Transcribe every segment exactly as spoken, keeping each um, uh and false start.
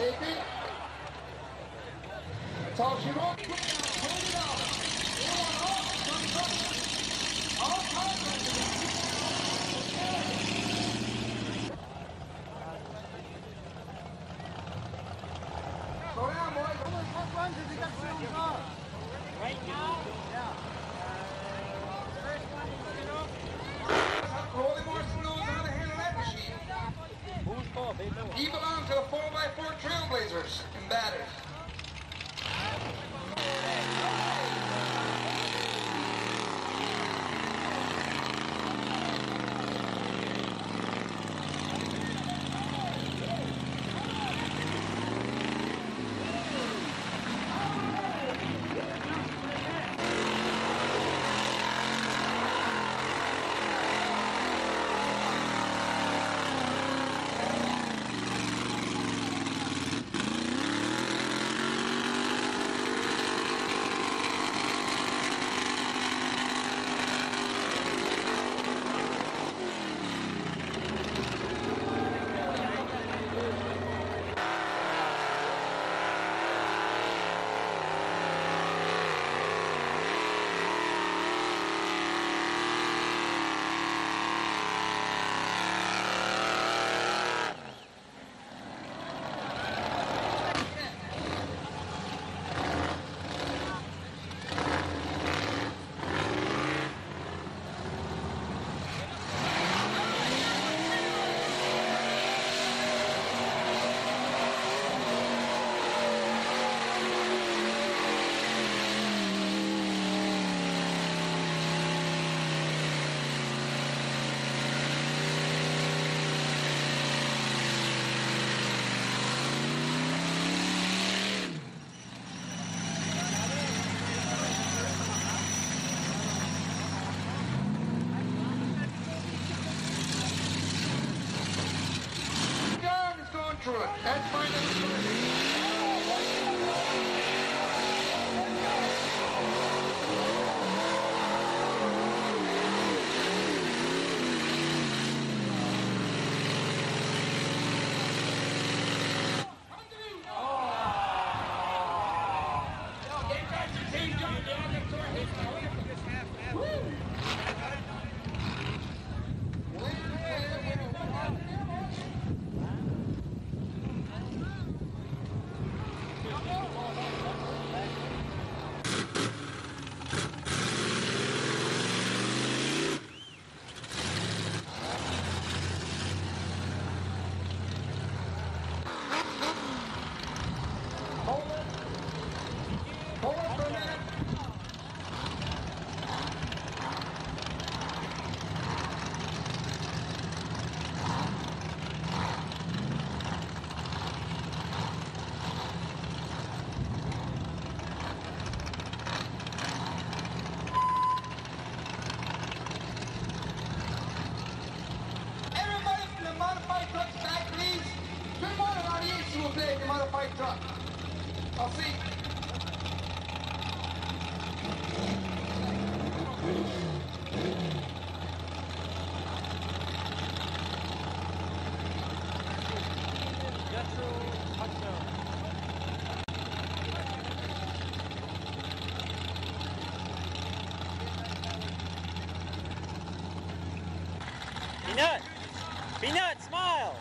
taken. That's all she wrote. Put down twenty dollars. You want all twenty bucks. All contractors. Slow down, boys. What runs has he got filmed on? Right now? Yeah. First one is coming up. Rolling more screws on how to handle that machine. Who's called? He belongs to the four by four Trailblazers in Batters. Through it. That's fine. Modified truck. I'll see. Peanut! Peanut, smile!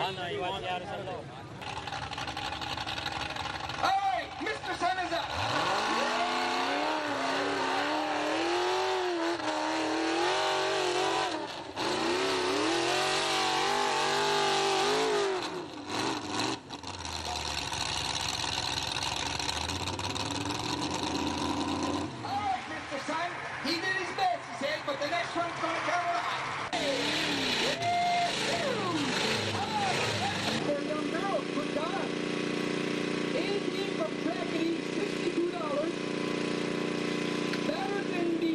Sana, igual nangyari sa loob. Alright, Mister Sun is up. Alright, Mister Sun, he did his best, he said, but the next one's gonna come alive. For a young girl, good God. A and B from track and eat, sixty-two dollars. Better than the...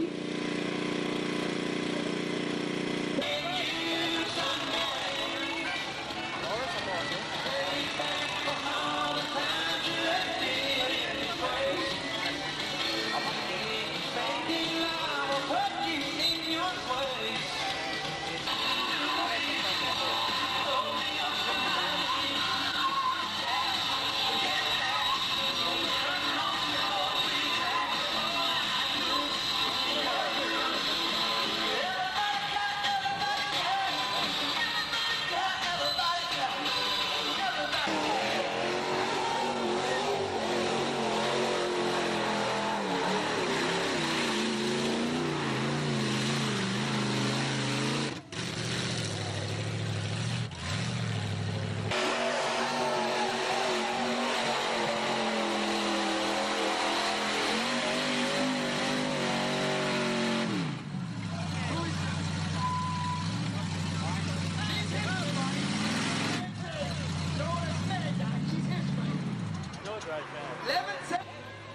eleven seconds.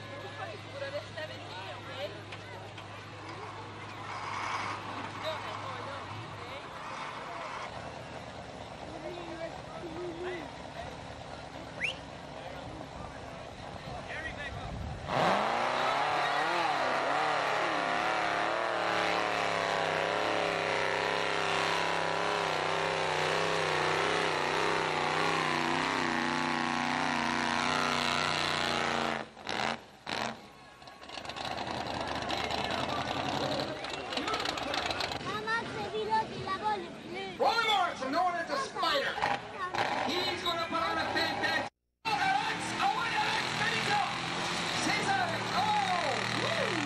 Roy Morrison, known as the Spider. He's going to put on a fantastic... Oh, Alex! Oh, wait, Alex! There you go! Says Alex! Oh! Woo!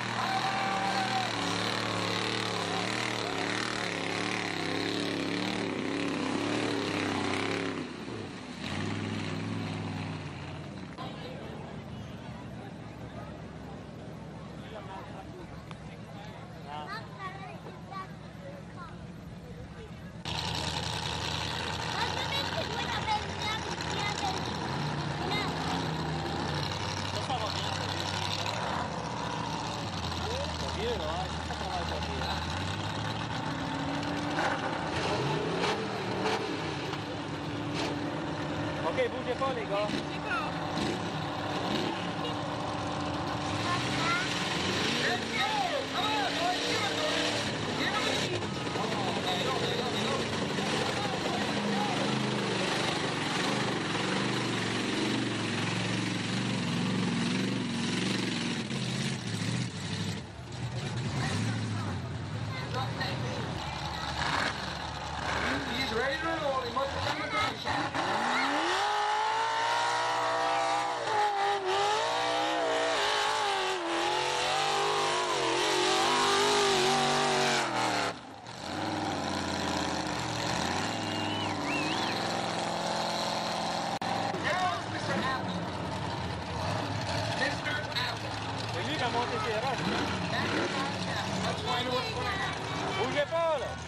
Ok, bouge pas les gars. He's ready to roll. He must have done the drive shaft. Now it's Mister Apple. Mister Apple. C'est lui qui a monté ses roches. Let's find what's going to happen. Bougez pas là.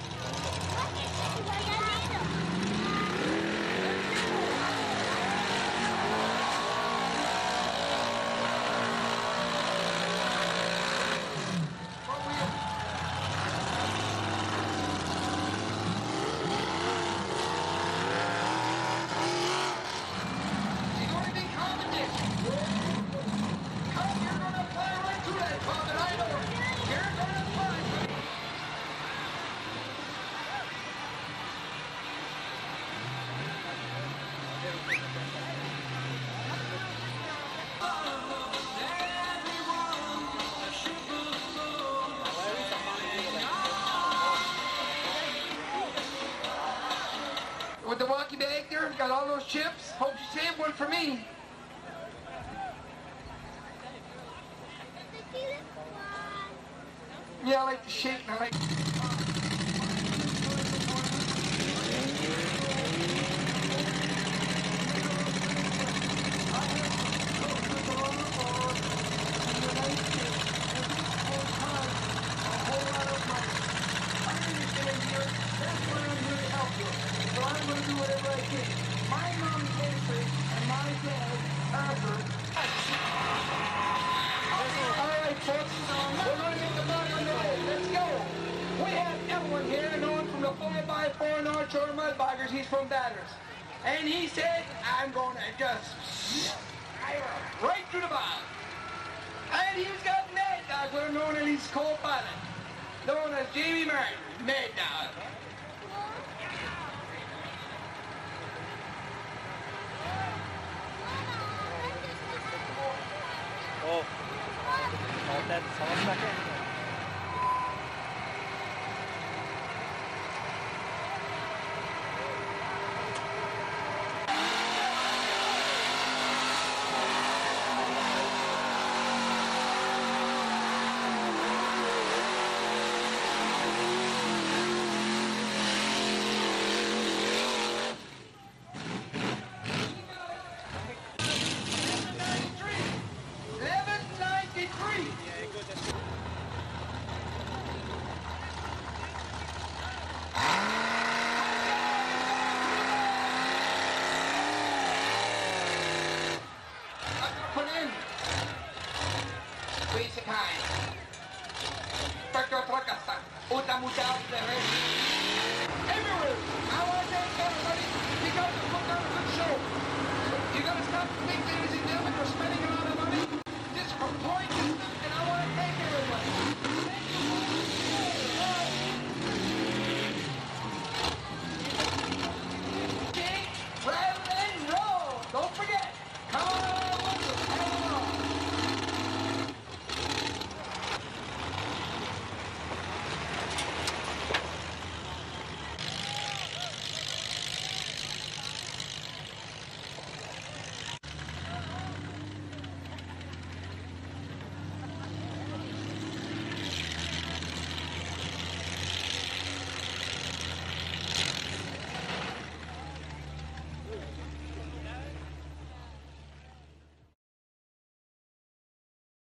He's going to be commented. Come, you're going to fly right through that comment. I know. You're going to fly. got all those chips? Hope you saved one for me. Yeah, I like the shape and I like... So I'm going to do whatever I can. My mom, Casey, and my dad, Arthur. All right, folks. We're going to get the bug on the road. Let's go. We have Evelyn here, known from the four by four North Shore Mudboggers. He's from Batters. And he said, I'm going to just right through the bog. And he's got Mad Dog, we're known as his co-pilot, known as Jamie Martin, Mad Dog. Oh, all that, all second. Everywhere. I want to thank everybody because it's putting on a good show. You got to stop the thing, ladies and gentlemen. We're spending